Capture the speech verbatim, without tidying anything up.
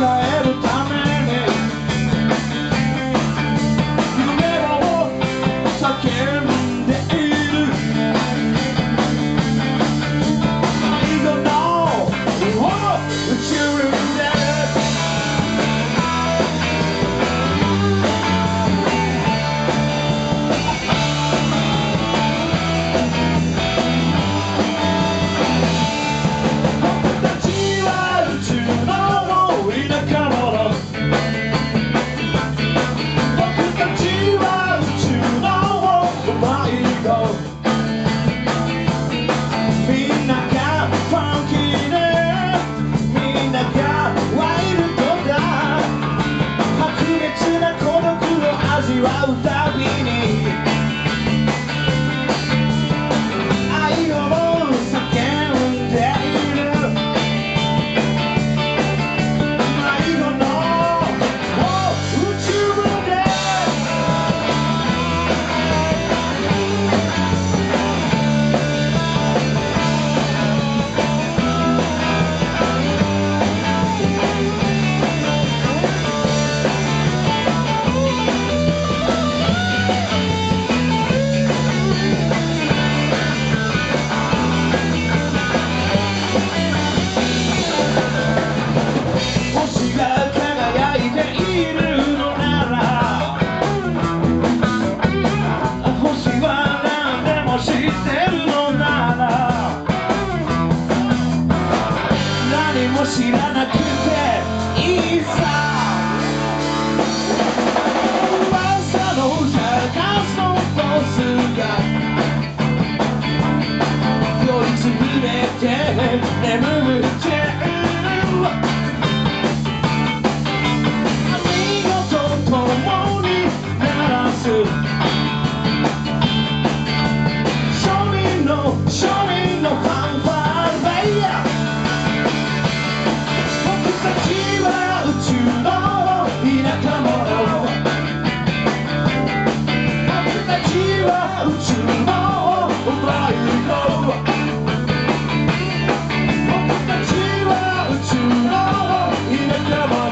えるために夢を叫んでいる迷子の宇宙で味わうたびに愛を叫んでいる迷子の宇宙で知らなくていいさ噂の探すのボスが酔いつぶれて眠ってる見事共に鳴らす庶民の庶民のファンファーレやCome on.